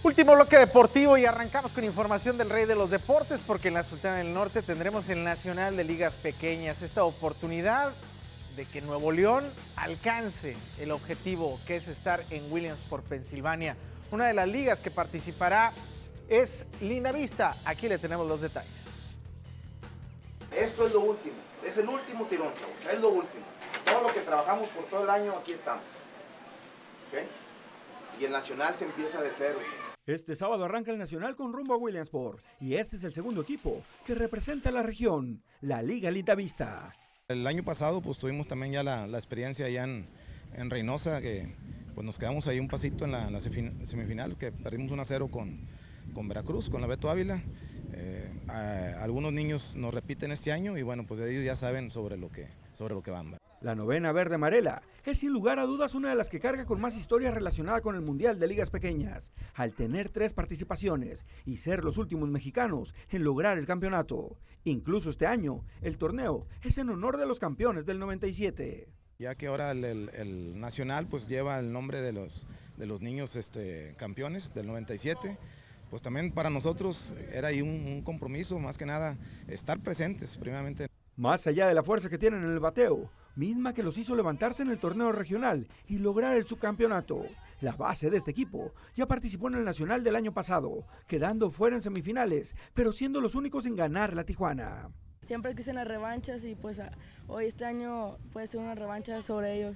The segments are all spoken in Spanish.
Último bloque deportivo y arrancamos con información del rey de los deportes, porque en la Sultana del Norte tendremos el Nacional de Ligas Pequeñas, esta oportunidad de que Nuevo León alcance el objetivo que es estar en Williamsport, Pensilvania. Una de las ligas que participará es Lindavista. Aquí le tenemos los detalles. Esto es lo último, es el último tirón, chavos, es lo último. Todo lo que trabajamos por todo el año, aquí estamos. ¿Okay? Y el Nacional se empieza de cero. Este sábado arranca el Nacional con rumbo a Williamsport y este es el segundo equipo que representa a la región, la Liga Lindavista. El año pasado pues tuvimos también ya la experiencia allá en Reynosa, que pues nos quedamos ahí un pasito en la semifinal, que perdimos 1-0 con Veracruz, con la Beto Ávila. Algunos niños nos repiten este año y bueno, pues ellos ya saben sobre lo que van. La novena verde amarela es sin lugar a dudas una de las que carga con más historia relacionada con el Mundial de Ligas Pequeñas, al tener 3 participaciones y ser los últimos mexicanos en lograr el campeonato. Incluso este año, el torneo es en honor de los campeones del 97. Ya que ahora el Nacional pues lleva el nombre de los niños campeones del 97, pues también para nosotros era ahí un compromiso, más que nada, estar presentes primeramente. Más allá de la fuerza que tienen en el bateo, misma que los hizo levantarse en el torneo regional y lograr el subcampeonato. La base de este equipo ya participó en el Nacional del año pasado, quedando fuera en semifinales, pero siendo los únicos en ganar la Tijuana. Siempre quise las revanchas y pues hoy este año puede ser una revancha sobre ellos.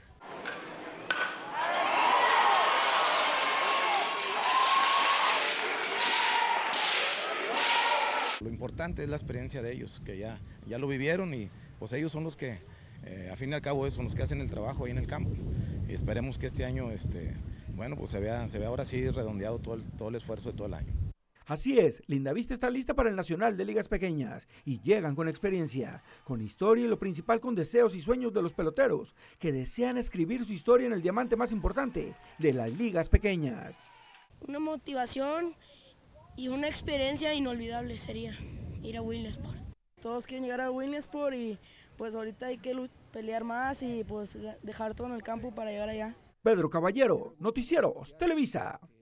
Lo importante es la experiencia de ellos, que ya lo vivieron y pues ellos son los que, a fin y al cabo, son los que hacen el trabajo ahí en el campo. Y esperemos que este año, bueno, pues se vea ahora sí redondeado todo el esfuerzo de todo el año. Así es, Lindavista está lista para el Nacional de Ligas Pequeñas y llegan con experiencia, con historia y lo principal con deseos y sueños de los peloteros que desean escribir su historia en el diamante más importante de las ligas pequeñas. Una motivación y una experiencia inolvidable sería ir a Williamsport. Todos quieren llegar a Williamsport y pues ahorita hay que pelear más y pues dejar todo en el campo para llegar allá. Pedro Caballero, Noticieros Televisa.